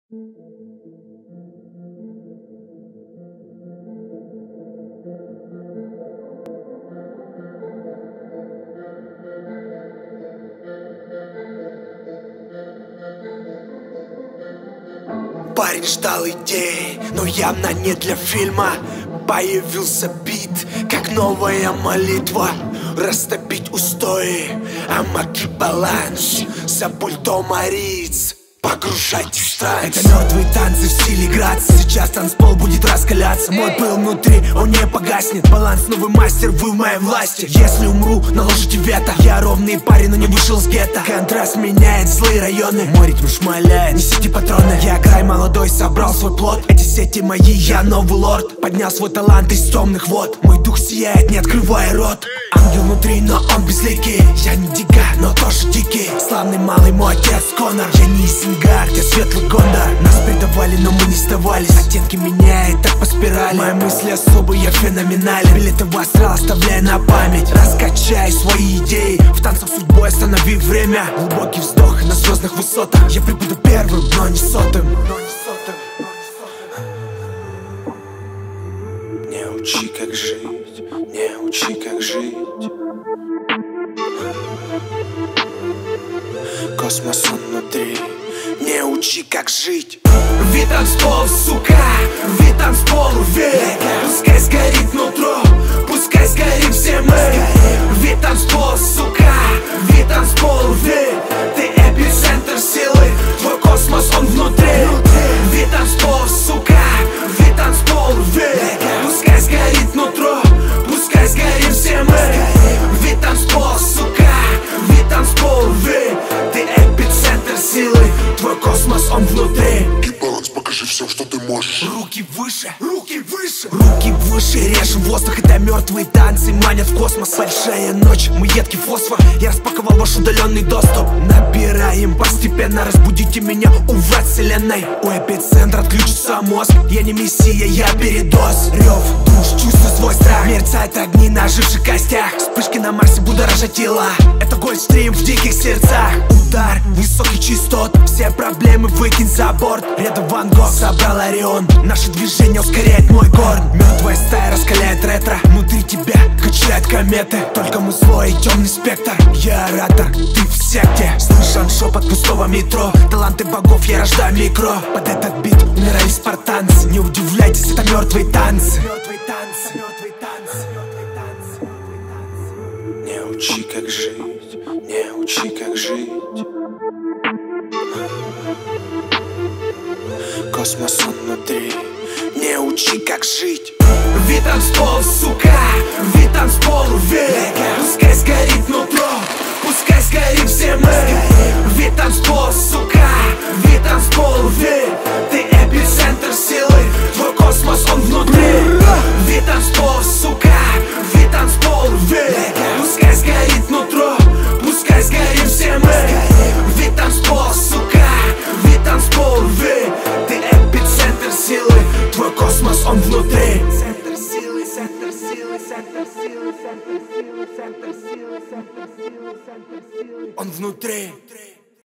Парень ждал идеи, но явно не для фильма. Появился бит, как новая молитва. Растопить устои, амаки баланс. За пультом ариц, погружайтесь в транс. Это мертвые танцы в стиле грац. Сейчас танцпол будет раскаляться. Мой пыл внутри, он не погаснет. Баланс, новый мастер, вы в моей власти. Если умру, наложите вето. Я ровный парень, но не вышел с гетто. Контраст меняет злые районы. Мой ритм шмаляет, несите патроны. Я край молодой, собрал свой плод. Эти сети мои, я новый лорд. Поднял свой талант из темных вод. Мой дух сияет, не открывая рот. Ангел внутри, но он безликий. Я не дига, но тоже дикий. Славный малый мой отец Конор. Я не из Сингар, я светлый Гондор. Нас предавали, но мы не сдавались. Оттенки меняет, так по спирали. Мои мысли особые, я феноменален. Билеты в астрал оставляя на память. Раскачай свои идеи. В танцах судьбой останови время. Глубокий вздох на звездных высотах. Я прибуду первым, но не сотым. Не учи, как жить. Не учи, как жить. Космос он внутри. Не учи, как жить. Вид танцпол, сука, вид танцпол, уверен. Пускай сгорит нутро, пускай сгорим все мы. Вид танцпол, сука, вид танцпол, уверен. Ты эпицентр силы, твой космос он внутри. Вид танцпол, сука, вид танцпол, уверен. Пускай сгорит нутро, пускай сгорим все мы. Вид танцпол, сука, вид танцпол, уверен. Ты эпицентр силы, твой космос он внутри. Баланс, покажи все, что ты можешь. Руки выше, руки выше. Руки выше, режем воздух. Это мертвые танцы манят в космос. Большая ночь, мы едкий фосфор. Я распаковал ваш удаленный доступ. Набираем постепенно, разбудите меня, уврать вселенной. У эпицентра отключится мозг. Я не мессия, я передоз. Рев душ, чувствую свой страх. Мерцают огни на оживших костях. Вспышки на Марсе будоражат тела. Это гольдстрим в диких сердцах. Удар высоких частот. Все проблемы выкинь за борт. Рядом Ван Гог собрал Орион. Наше движение ускоряет мой горн. Мертвая стая раскаляет ретро. Внутри тебя качают кометы. Только мы злой и темный спектр. Я оратор, ты в секте. Слышан шепот пустого метро. Таланты богов я рождаю микро. Под этот бит умирали спартанцы. Не удивляйтесь, это мертвые танцы. Мертвые танцы, мертвые танцы, мертвые танцы, мертвые танцы. Не учи, как жить. Не учи, как жить. Космос он внутри. Не учи, как жить. Вид танцпол, сука, вид танцпол, уверен. Пускай сгорит нутро, пускай сгорим все мы. Вид танцпол, сука, вид танцпол, уверен. Ты эпицентр силы, твой космос он внутри. Вид танцпол, сука, вид танцпол, уверен. Пускай сгорит нутро, пускай сгорим все мы. Вид танцпол, сука, вид танцпол, уверен. Ты эпицентр силы, твой космос он внутри. Центр силы, центр силы, центр силы, центр силы, центр силы, центр силы, центр силы. Он внутри.